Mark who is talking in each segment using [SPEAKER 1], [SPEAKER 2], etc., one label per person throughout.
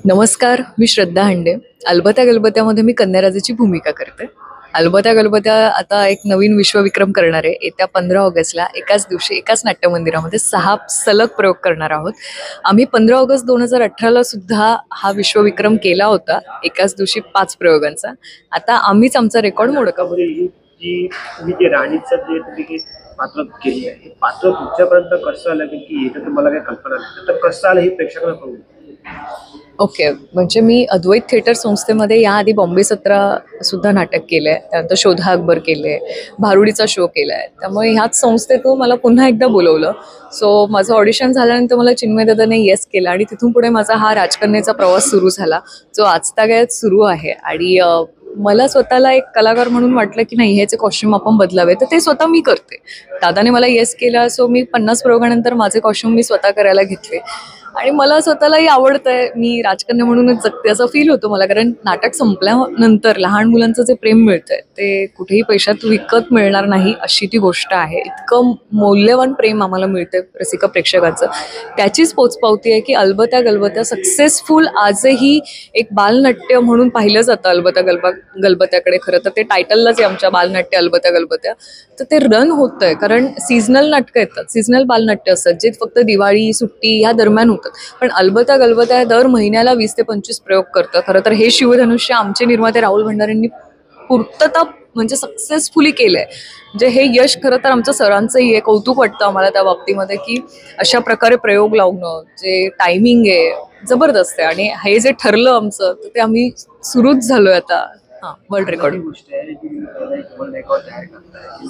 [SPEAKER 1] नमस्कार, मी श्रद्धा हांडे. अलबत्या गलबत्यामध्ये मी कन्याराजाची भूमिका करते. अलबत्या गलबत्या आता एक नवीन विश्वविक्रम करणार आहे. येत्या 15 ऑगस्टला एकाच दिवशी एकाच नाट्यमंदिरामध्ये 6 सलग प्रयोग करणार आहोत. आम्ही 15 ऑगस्ट 2018ला सुद्धा हा विश्वविक्रम केला होता, एकाच दिवशी 5 प्रयोगांचा. आता आम्हीच आमचा रेकॉर्ड मोडका बोलू.
[SPEAKER 2] जी तुम्ही जे राणीचं जे तुम्ही पात्र केली आहे, हे पात्र तुमच्यापर्यंत कसं आलं की याचं तुम्हाला काही कल्पना नाही, तर कसं आलं हे प्रेक्षकांना कळू.
[SPEAKER 1] ओके, म्हणजे मी अद्वैत थिएटर संस्थेमध्ये याआधी बॉम्बे 17 सुद्धा नाटक केलं आहे, त्यानंतर शोधा अकबर केलं आहे, भारुडीचा शो केला आहे. त्यामुळे ह्याच संस्थेतून मला पुन्हा एकदा बोलवलं. सो माझं ऑडिशन झाल्यानंतर मला चिन्मय दादाने येस केलं आणि तिथून पुढे माझा हा राजकन्याचा प्रवास सुरू झाला, जो आजतागायत सुरू आहे. आणि मला स्वतःला एक कलाकार म्हणून वाटलं की नाही, ह्याचे कॉस्ट्युम आपण बदलावे, तर ते स्वतः मी करते. दादाने मला येस केलं, सो मी 50 प्रयोगानंतर माझे कॉस्ट्युम मी स्वतः करायला घेतले. आणि मला स्वतःलाही आवडतंय, मी राजकन्या म्हणूनच जगते असं फील होतं मला. कारण नाटक संपल्यानंतर लहान मुलांचं जे प्रेम मिळतंय ते कुठेही पैशात विकत मिळणार नाही, अशी ती गोष्ट आहे. इतकं मौल्यवान प्रेम आम्हाला मिळतंय रसिक प्रेक्षकाचं. त्याचीच पोचपावती आहे की अलबत्या गलबत्या सक्सेसफुल आजही एक बालनाट्य म्हणून पाहिलं जातं. अलबत्या गलबत्याकडे खरं तर ते टायटललाच आहे आमच्या, बालनाट्य अलबत्या गलबत्या. तर ते रन होतंय कारण सीझनल नाटकं येतात, सीझनल बालनाट्य असतात जे फक्त दिवाळी सुट्टी ह्या दरम्यान होतात. पण अलबत्या गलबत्या दर महिन्याला 20 ते 25 प्रयोग करतं. खरं तर हे शिवधनुष्य आमचे निर्माते राहुल भंडारेंनी पूर्तता म्हणजे सक्सेसफुली केलंय. म्हणजे हे यश खरं तर आमच्या सरांचंही आहे. कौतुक वाटतं आम्हाला त्या बाबतीमध्ये की अशा प्रकारे प्रयोग लावणं, जे टायमिंग आहे जबरदस्त आहे. आणि हे जे ठरलं आमचं, तर ते आम्ही सुरूच झालोय आता. हां, वर्ल्ड रेकॉर्ड.
[SPEAKER 2] गोष्ट आहे जी वर्ल्ड रेकॉर्ड तयार करताय,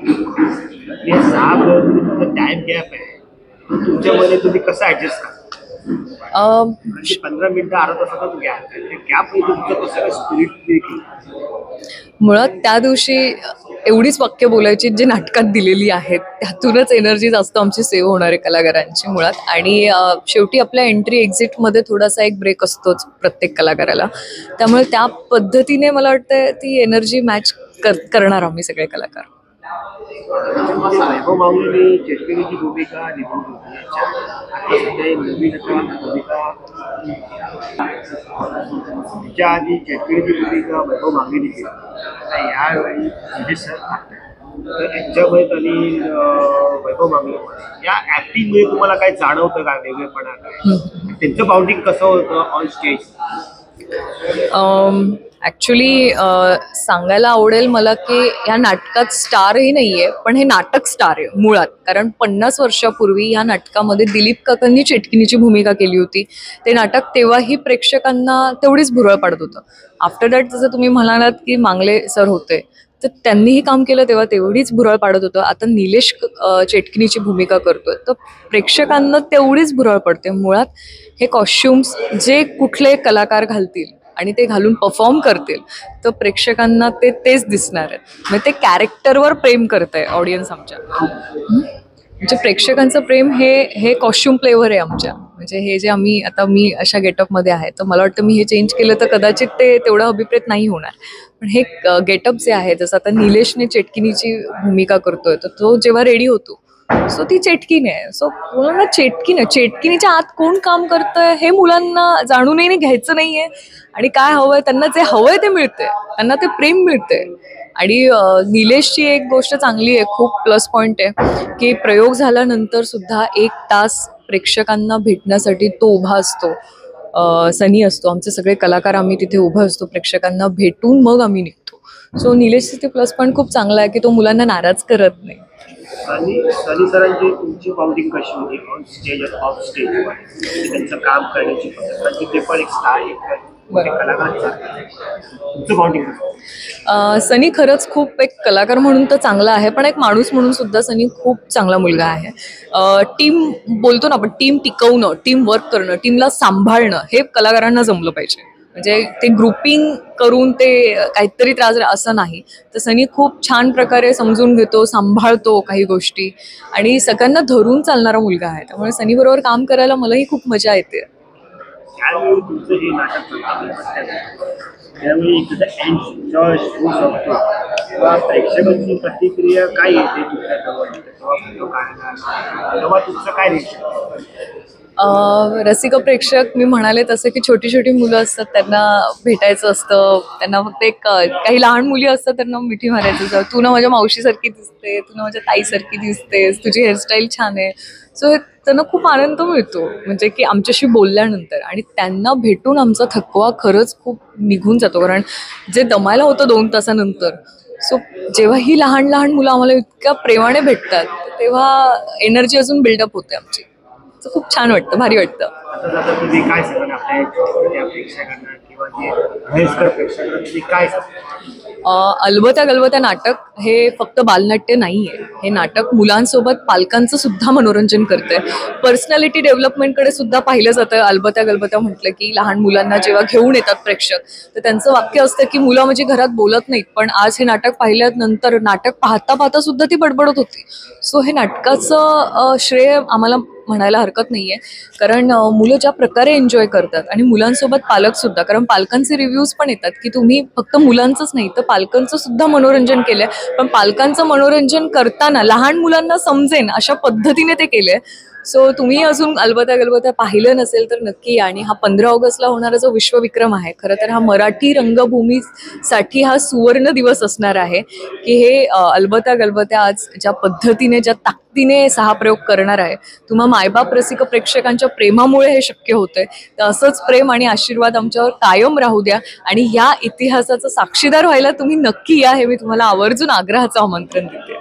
[SPEAKER 2] 6 टाइम गॅप आहे, तुमच्यामध्ये तुम्ही कसं ऍडजस्ट करता. 15 मिनिटं अर्धा तासाचा गॅप तुमचं कसं स्पिरिट देखील.
[SPEAKER 1] मुळात त्या दिवशी एवढीच वाक्य बोलायची जी नाटकात दिलेली आहेत, त्यातूनच एनर्जी जास्त आमची सेव्ह होणार आहे कलाकारांची मुळात. आणि शेवटी आपल्या एंट्री एक्झिटमध्ये थोडासा एक ब्रेक असतोच प्रत्येक कलाकाराला. त्यामुळे त्या पद्धतीने मला वाटतं ती एनर्जी मॅच करणार आम्ही सगळे कलाकार.
[SPEAKER 2] वैभव मांगलेंनी चेटकिणीची भूमिका निभावली होती. आता सध्या नवीन भूमिका, तिच्या आधी चेटकिणीची भूमिका वैभव मांगलेंनी केली. आता यावेळी म्हणजे सर तर यांच्यामध्ये आणि वैभव मांगले या ऍक्टिंगमुळे तुम्हाला काय जाणवतं का, वेगळेपणा काय, त्यांचं बाउंडिंग कसं होतं ऑन स्टेज.
[SPEAKER 1] ॲक्च्युली सांगायला आवडेल मला की ह्या नाटकात स्टारही नाही आहे, पण हे नाटक स्टार आहे मुळात. कारण 50 वर्षापूर्वी ह्या नाटकामध्ये दिलीप काकांनी चेटकिनीची भूमिका केली होती. ते नाटक तेव्हाही प्रेक्षकांना तेवढीच भुरळ पाडत होतं. आफ्टर दॅट जसं तुम्ही म्हणालात की मांगले सर होते, तर त्यांनीही काम केलं तेव्हा तेवढीच भुरळ पाडत होतं. आता निलेश चेटकिनीची भूमिका करतोय, तर प्रेक्षकांना तेवढीच भुरळ पडते. मुळात हे कॉस्ट्युम्स जे कुठले कलाकार घालतील आणि ते घालून परफॉर्म करतील, तर प्रेक्षकांना तेच दिसणार आहे. म्हणजे ते कॅरेक्टरवर प्रेम करतंय ऑडियन्स आमच्या. म्हणजे प्रेक्षकांचं प्रेम हे कॉस्ट्युम प्लेवर आहे आमच्या. म्हणजे हे जे मी अशा गेटअपमध्ये आहे, तर मला वाटतं मी हे चेंज केलं तर कदाचित ते तेवढं अभिप्रेत नाही होणार. पण हे गेटअप जे आहे, जसं आता निलेशने चेटकिनीची भूमिका करतोय, तर तो जेव्हा रेडी होतो, सो ती चेटकीन आहे. सो मुलांना चेटकिनीच्या आत कोण काम करतंय हे मुलांना जाणूनही घ्यायचं नाहीये. आणि काय हवंय त्यांना, जे हवंय ते मिळतंय, त्यांना ते प्रेम मिळतंय. आणि निलेशची एक गोष्ट चांगली आहे, खूप प्लस पॉईंट आहे की प्रयोग झाल्यानंतर सुद्धा 1 तास प्रेक्षकांना भेटण्यासाठी तो उभा असतो. सनी असतो, आमचे सगळे कलाकार आम्ही तिथे उभं असतो, प्रेक्षकांना भेटून मग आम्ही निघतो. सो निलेशचं ते प्लस पॉईंट खूप चांगला आहे की तो मुलांना नाराज करत नाही.
[SPEAKER 2] आणि सनी सरांची तुमची बाउंडिंग कशी होती ऑन स्टेज आणि ऑफ स्टेज, त्यांचं काम करण्याची पद्धत, ते पण एक स्टार तुमचं बाउंडिंग.
[SPEAKER 1] सनी खरंच खूप एक कलाकार म्हणून तर चांगला आहे, पण एक माणूस म्हणून सुद्धा सनी खूप चांगला मुलगा आहे. टीम बोलतो ना आपण, टीम टिकवणं, टीम वर्क करणं, टीमला सांभाळणं, हे कलाकारांना जमलं पाहिजे. म्हणजे ते ग्रुपिंग करून ते काहीतरी त्रास असं नाही. तर सनी खूप छान प्रकारे समजून घेतो, सांभाळतो काही गोष्टी, आणि सगळ्यांना धरून चालणारा मुलगा आहे. त्यामुळे सनी बरोबर काम करायला मलाही खूप मजा येते.
[SPEAKER 2] त्यावेळी तुमचं हे नाटक त्यावेळी एखादा एंड जॉय होऊ शकतो, तेव्हा प्रेक्षकांची प्रतिक्रिया काय येते तुमच्या जवळ तेव्हा व्हिडिओ काढणार तेव्हा तुमचं काय रिएक्शन?
[SPEAKER 1] रसिक प्रेक्षक मी म्हणाले तसं की छोटी छोटी मुलं असतात त्यांना भेटायचं असतं, त्यांना फक्त एक काही लहान मुली असतात त्यांना मिठी मारायचं असतं, तू ना माझ्या मावशीसारखी दिसते, तू ना माझ्या ताईसारखी दिसतेस, तुझी हेअरस्टाईल छान आहे. सो त्यांना खूप आनंद मिळतो म्हणजे की आमच्याशी बोलल्यानंतर, आणि त्यांना भेटून आमचा थकवा खरंच खूप निघून जातो. कारण जे दमायला होतं 2 तासानंतर, सो जेव्हा ही लहान लहान मुलं आम्हाला इतक्या प्रेमाने भेटतात तेव्हा एनर्जी अजून बिल्डअप होते आमची. तर खूप छान वाटतं, भारी वाटतं.
[SPEAKER 2] आता जाता तुम्ही काय सांगाल आपल्या प्रेक्षकांना किंवा जे वयस्कर प्रेक्षकांना तुम्ही काय सांगाल?
[SPEAKER 1] अलबत्या गलबत्या नाटक हे फक्त बालनाट्य नाही आहे. हे नाटक मुलांसोबत पालकांचं सुद्धा मनोरंजन करतंय. पर्सनॅलिटी डेव्हलपमेंटकडे सुद्धा पाहिलं जातं. अलबत्या गलबत्या म्हटलं की लहान मुलांना जेव्हा घेऊन येतात प्रेक्षक, तर त्यांचं वाक्य असतं की मुलं म्हणजे घरात बोलत नाहीत, पण आज हे नाटक पाहिल्यानंतर नाटक पाहता पाहता सुद्धा ती बडबडत होती. सो हे नाटकाचं श्रेय आम्हाला म्हणायला हरकत नाहीये, कारण मुलं ज्या प्रकारे एन्जॉय करतात आणि मुलांसोबत पालक सुद्धा, कारण पालकांचे रिव्ह्यूज पण येतात की तुम्ही फक्त मुलांचंच नाही तर पालकांचं सुद्धा मनोरंजन केलंय, पण पालकांचं मनोरंजन करताना लहान मुलांना समजेन अशा पद्धतीने ते केलंय. सो तुम्ही अजून अलबत्या गलबत्या पाहिलं नसेल तर नक्की या. आणि हा 15 ऑगस्टला होणारा जो विश्वविक्रम आहे, खरं तर हा मराठी रंगभूमीसाठी हा सुवर्ण दिवस असणार आहे की हे अलबत्या गलबत्या आज ज्या पद्धतीने ज्या ताकदीने प्रयोग करणार आहे. तुम्हा मायबाप रसिक प्रेक्षकांच्या प्रेमामुळे हे शक्य होतंय. तर असंच प्रेम आणि आशीर्वाद आमच्यावर कायम राहू द्या, आणि या इतिहासाचं साक्षीदार व्हायला तुम्ही नक्की या, हे मी तुम्हाला आवर्जून आग्रहाचं आमंत्रण देते.